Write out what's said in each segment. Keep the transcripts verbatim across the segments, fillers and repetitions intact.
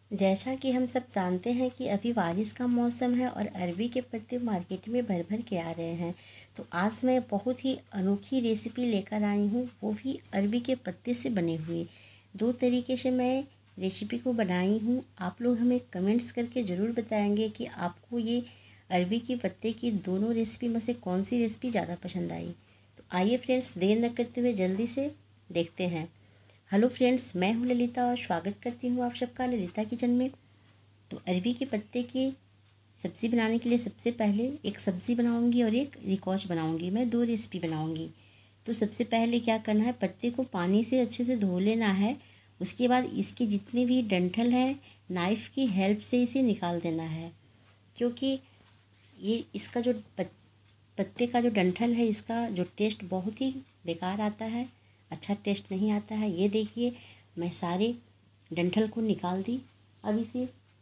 जैसा कि हम सब जानते हैं कि अभी बारिश का मौसम है और अरबी के पत्ते मार्केट में भर भर के आ रहे हैं। तो आज मैं बहुत ही अनोखी रेसिपी लेकर आई हूँ, वो भी अरबी के पत्ते से बने हुए। दो तरीके से मैं रेसिपी को बनाई हूँ। आप लोग हमें कमेंट्स करके ज़रूर बताएंगे कि आपको ये अरबी के पत्ते की दोनों रेसिपी में से कौन सी रेसिपी ज़्यादा पसंद आई। तो आइए फ्रेंड्स, देर न करते हुए जल्दी से देखते हैं। हेलो फ्रेंड्स, मैं हूँ ललिता और स्वागत करती हूँ आप सबका ललिता किचन में। तो अरबी के पत्ते की सब्ज़ी बनाने के लिए सबसे पहले एक सब्ज़ी बनाऊँगी और एक रिकॉच बनाऊँगी। मैं दो रेसिपी बनाऊँगी। तो सबसे पहले क्या करना है, पत्ते को पानी से अच्छे से धो लेना है। उसके बाद इसके जितने भी डंठल हैं, नाइफ़ की हेल्प से इसे निकाल देना है, क्योंकि ये इसका जो पत्ते का जो डंठल है, इसका जो टेस्ट बहुत ही बेकार आता है, अच्छा टेस्ट नहीं आता है। ये देखिए, मैं सारे डंठल को निकाल दी। अब इसे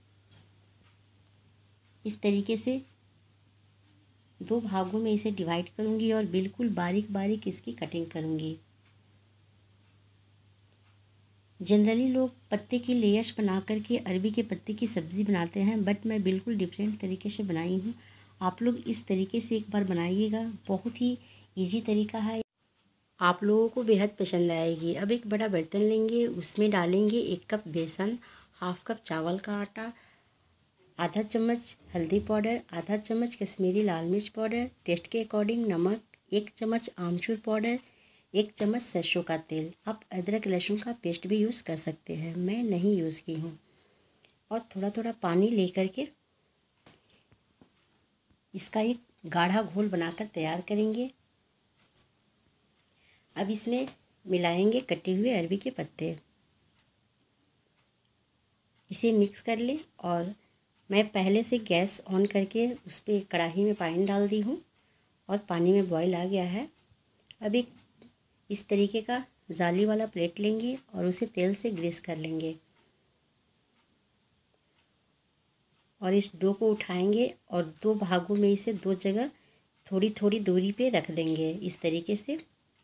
इस तरीके से दो भागों में इसे डिवाइड करूँगी और बिल्कुल बारीक बारीक इसकी कटिंग करूँगी। जनरली लोग पत्ते की लेयर्स बना करके अरबी के पत्ते की सब्ज़ी बनाते हैं, बट मैं बिल्कुल डिफरेंट तरीके से बनाई हूँ। आप लोग इस तरीके से एक बार बनाइएगा, बहुत ही इजी तरीका है, आप लोगों को बेहद पसंद आएगी। अब एक बड़ा बर्तन लेंगे, उसमें डालेंगे एक कप बेसन, हाफ कप चावल का आटा, आधा चम्मच हल्दी पाउडर, आधा चम्मच कश्मीरी लाल मिर्च पाउडर, टेस्ट के अकॉर्डिंग नमक, एक चम्मच आमचूर पाउडर, एक चम्मच सरसों का तेल। आप अदरक लहसुन का पेस्ट भी यूज़ कर सकते हैं, मैं नहीं यूज़ की हूँ। और थोड़ा थोड़ा पानी ले करके इसका एक गाढ़ा घोल बनाकर तैयार करेंगे। अब इसमें मिलाएंगे कटे हुए अरबी के पत्ते, इसे मिक्स कर लें। और मैं पहले से गैस ऑन करके उस पर कढ़ाई में पानी डाल दी हूँ और पानी में बॉईल आ गया है। अब एक इस तरीके का जाली वाला प्लेट लेंगे और उसे तेल से ग्रीस कर लेंगे और इस डो को उठाएंगे और दो भागों में इसे दो जगह थोड़ी थोड़ी दूरी पे रख देंगे इस तरीके से।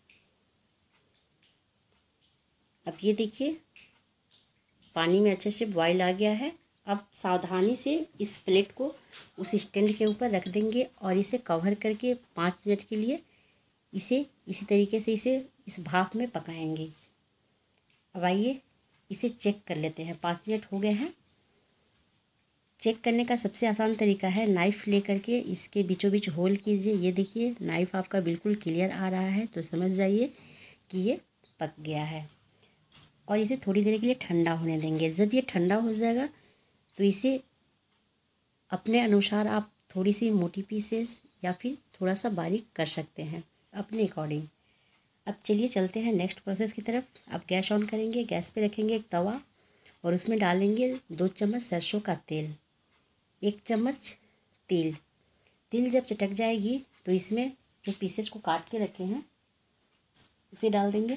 अब ये देखिए, पानी में अच्छे से बॉईल आ गया है। अब सावधानी से इस प्लेट को उस स्टैंड के ऊपर रख देंगे और इसे कवर करके पाँच मिनट के लिए इसे इसी तरीके से इसे इस भाप में पकाएंगे। अब आइए इसे चेक कर लेते हैं। पाँच मिनट हो गए हैं। चेक करने का सबसे आसान तरीका है, नाइफ़ ले करके इसके बीचों बीच होल कीजिए। ये देखिए, नाइफ़ आपका बिल्कुल क्लियर आ रहा है, तो समझ जाइए कि ये पक गया है। और इसे थोड़ी देर के लिए ठंडा होने देंगे। जब ये ठंडा हो जाएगा तो इसे अपने अनुसार आप थोड़ी सी मोटी पीसेस या फिर थोड़ा सा बारीक कर सकते हैं अपने अकॉर्डिंग। अब चलिए चलते हैं नेक्स्ट प्रोसेस की तरफ। अब गैस ऑन करेंगे, गैस पे रखेंगे एक तवा और उसमें डालेंगे दो चम्मच सरसों का तेल, एक चम्मच तिल। तिल जब चटक जाएगी तो इसमें जो पीसेस को काट के रखे हैं उसे डाल देंगे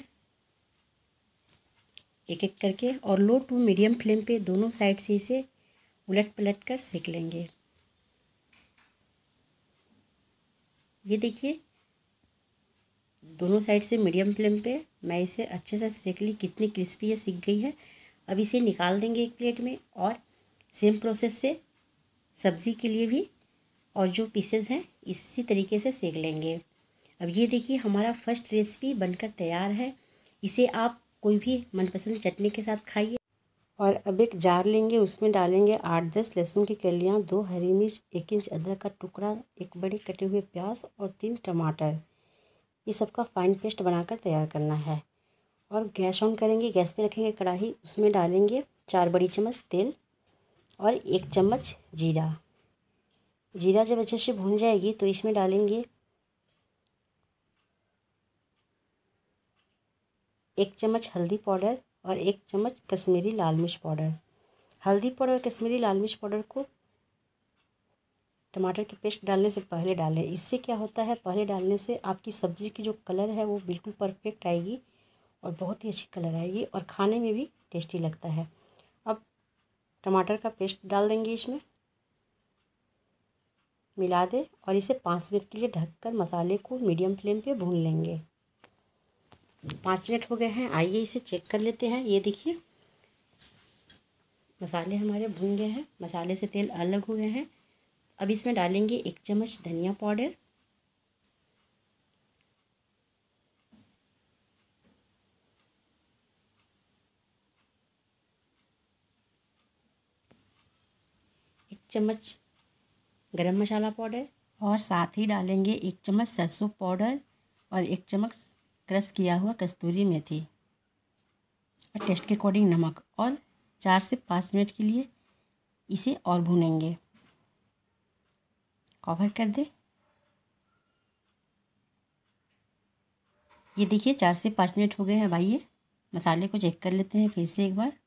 एक एक करके, और लो टू मीडियम फ्लेम पे दोनों साइड से इसे उलट पलट कर सेक लेंगे। ये देखिए, दोनों साइड से मीडियम फ्लेम पे मैं इसे अच्छे से सेक ली। कितनी क्रिस्पी ये सीख गई है। अब इसे निकाल देंगे एक प्लेट में और सेम प्रोसेस से सब्ज़ी के लिए भी और जो पीसेस हैं इसी तरीके से सेक लेंगे। अब ये देखिए, हमारा फर्स्ट रेसिपी बनकर तैयार है। इसे आप कोई भी मनपसंद चटनी के साथ खाइए। और अब एक जार लेंगे, उसमें डालेंगे आठ दस लहसुन की कलियाँ, दो हरी मिर्च, एक इंच अदरक का टुकड़ा, एक बड़े कटे हुए प्याज और तीन टमाटर। ये सबका फाइन पेस्ट बनाकर तैयार करना है। और गैस ऑन करेंगे, गैस पे रखेंगे कढ़ाई, उसमें डालेंगे चार बड़ी चम्मच तेल और एक चम्मच जीरा। जीरा जब अच्छे से भून जाएगी तो इसमें डालेंगे एक चम्मच हल्दी पाउडर और एक चम्मच कश्मीरी लाल मिर्च पाउडर। हल्दी पाउडर और कश्मीरी लाल मिर्च पाउडर को टमाटर के पेस्ट डालने से पहले डालें। इससे क्या होता है, पहले डालने से आपकी सब्ज़ी की जो कलर है वो बिल्कुल परफेक्ट आएगी और बहुत ही अच्छी कलर आएगी और खाने में भी टेस्टी लगता है। अब टमाटर का पेस्ट डाल देंगे, इसमें मिला दें और इसे पाँच मिनट के लिए ढककर मसाले को मीडियम फ्लेम पे भून लेंगे। पाँच मिनट हो गए हैं, आइए इसे चेक कर लेते हैं। ये देखिए, मसाले हमारे भुन गए हैं, मसाले से तेल अलग हो गए हैं। अब इसमें डालेंगे एक चम्मच धनिया पाउडर, एक चम्मच गरम मसाला पाउडर और साथ ही डालेंगे एक चम्मच सरसों पाउडर और एक चम्मच क्रश किया हुआ कस्तूरी मेथी और टेस्ट के अकॉर्डिंग नमक, और चार से पाँच मिनट के लिए इसे और भूनेंगे। कवर कर दें। ये देखिए चार से पाँच मिनट हो गए हैं भाई। ये मसाले को चेक कर लेते हैं फिर से एक बार।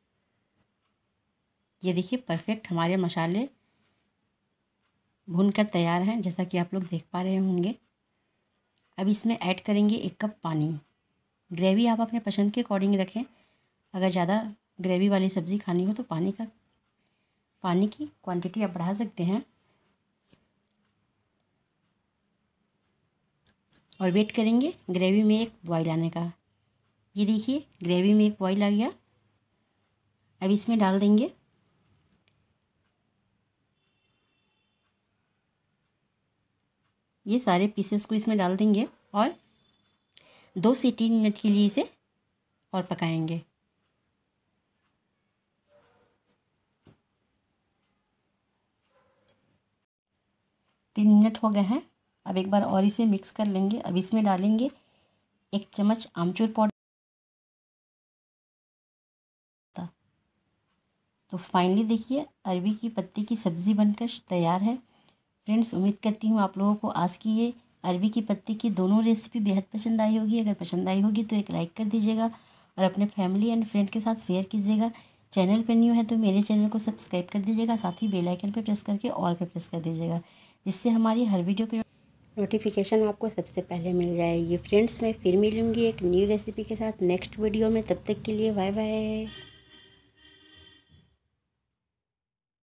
ये देखिए परफेक्ट हमारे मसाले भूनकर तैयार हैं, जैसा कि आप लोग देख पा रहे होंगे। अब इसमें ऐड करेंगे एक कप पानी। ग्रेवी आप अपने पसंद के अकॉर्डिंग रखें। अगर ज़्यादा ग्रेवी वाली सब्ज़ी खानी हो तो पानी का पानी की क्वांटिटी आप बढ़ा सकते हैं। और वेट करेंगे ग्रेवी में एक बॉईल आने का। ये देखिए ग्रेवी में एक बॉईल आ गया। अब इसमें डाल देंगे ये सारे पीसेस को इसमें डाल देंगे और दो से तीन मिनट के लिए इसे और पकाएंगे। तीन मिनट हो गए हैं। अब एक बार और इसे मिक्स कर लेंगे। अब इसमें डालेंगे एक चम्मच आमचूर पाउडर। तो फाइनली देखिए अरबी की पत्ती की सब्ज़ी बनकर तैयार है। फ्रेंड्स, उम्मीद करती हूँ आप लोगों को आज की ये अरबी की पत्ती की दोनों रेसिपी बेहद पसंद आई होगी। अगर पसंद आई होगी तो एक लाइक कर दीजिएगा और अपने फैमिली एंड फ्रेंड के साथ शेयर कीजिएगा। चैनल पर न्यू है तो मेरे चैनल को सब्सक्राइब कर दीजिएगा, साथ ही बेल आइकन पर प्रेस करके ऑल पे प्रेस कर दीजिएगा, जिससे हमारी हर वीडियो की नोटिफिकेशन आपको सबसे पहले मिल जाएगी। फ्रेंड्स, मैं फिर मिलूँगी एक न्यू रेसिपी के साथ नेक्स्ट वीडियो में। तब तक के लिए बाय बाय।